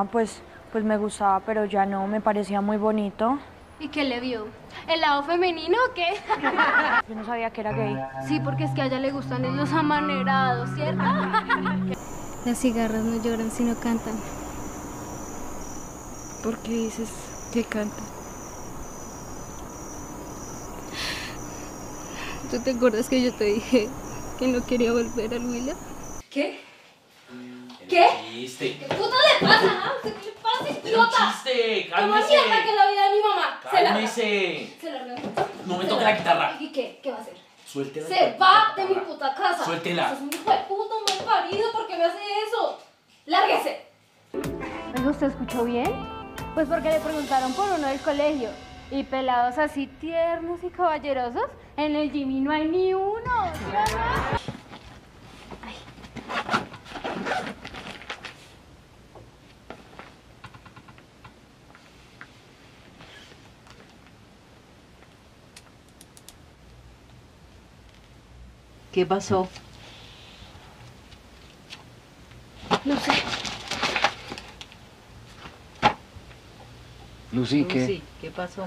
No, pues me gustaba, pero ya no, me parecía muy bonito. ¿Y qué le vio? ¿El lado femenino o qué? Yo no sabía que era gay. Sí, porque es que a ella le gustan los amanerados, ¿cierto? Las cigarras no lloran, sino cantan. ¿Por qué dices que canta? ¿Tú te acuerdas que yo te dije que no quería volver al Huila? ¿Qué? ¿Qué? Chiste. ¿Qué puta le pasa? ¿Ah? ¿Qué le pasa, idiota? Chiste, ¿Cómo cálmese. mierda que es la vida de mi mamá? Cálmese. Se larga. No me toque la guitarra. ¿Y qué? ¿Qué va a hacer? Suéltela. Se va de mi puta casa. Suéltela. Eso es un hijo de puta, un mal parido, ¿por qué me hace eso? ¡Lárguese! ¿Usted escuchó bien? Pues porque le preguntaron por uno del colegio. Y pelados así tiernos y caballerosos, en el Jimmy no hay ni uno. ¿Sí, mamá? Ay. ¿Qué pasó? No sé. Lucy, ¿qué? Lucy, ¿qué pasó?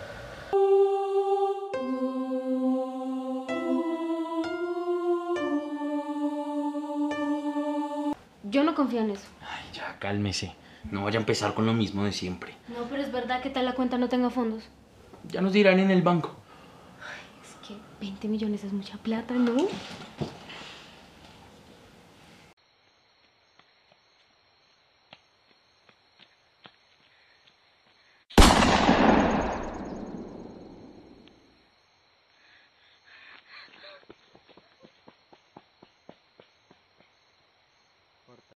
Yo no confío en eso. Ay, ya, cálmese. No vaya a empezar con lo mismo de siempre. No, pero es verdad que tal la cuenta no tenga fondos. Ya nos dirán en el banco. Es que 20 millones es mucha plata, ¿no?